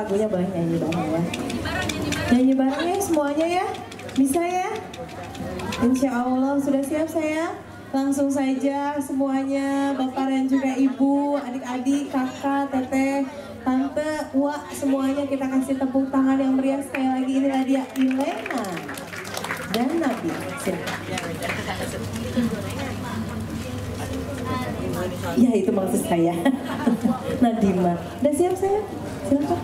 lagunya boleh nyanyi bareng ya. Nyanyi bareng ya semuanya ya. Bisa ya? Insya Allah sudah siap saya. Langsung saja semuanya, Bapak dan juga Ibu, adik-adik, kakak, teteh, tante, wak, semuanya kita kasih tepuk tangan yang meriah sekali lagi. Inilah dia Ilena dan Nabi. Ya itu maksud saya. Nadima. Udah siap saya? Silakan.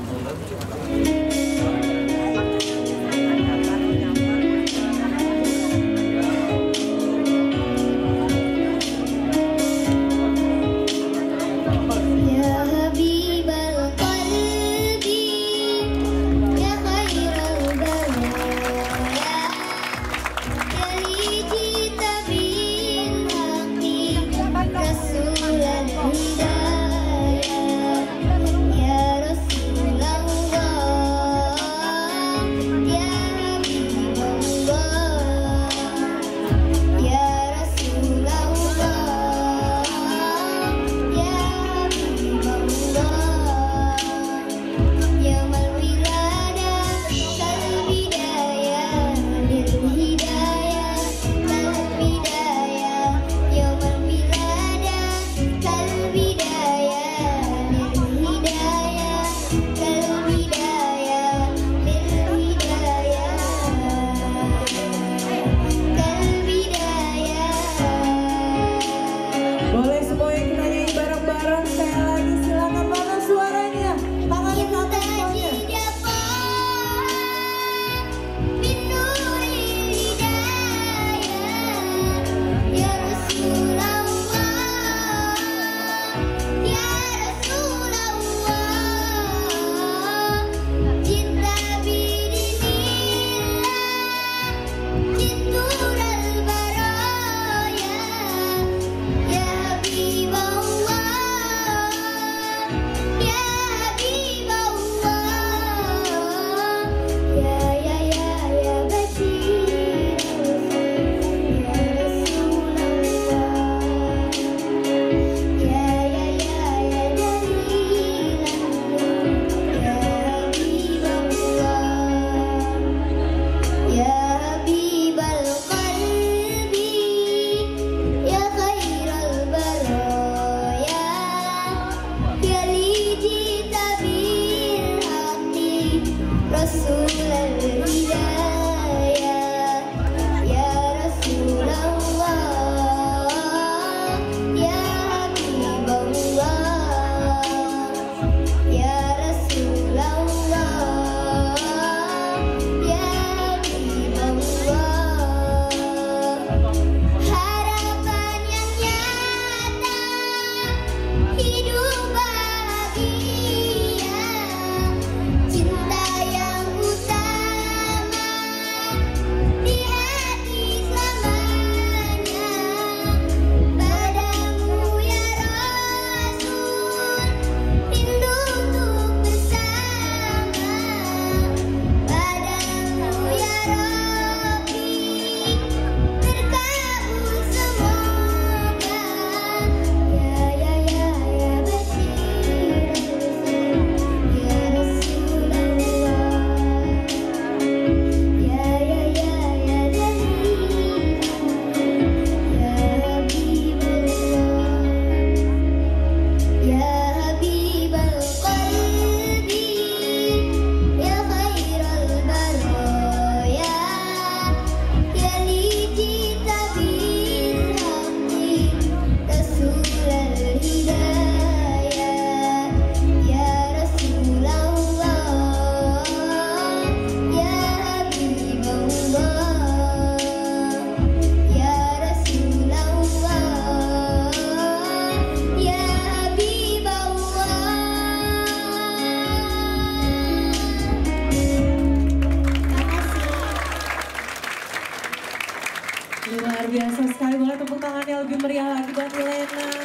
Luar biasa sekali, boleh tepuk tangannya lebih meriah lagi buat Ilena.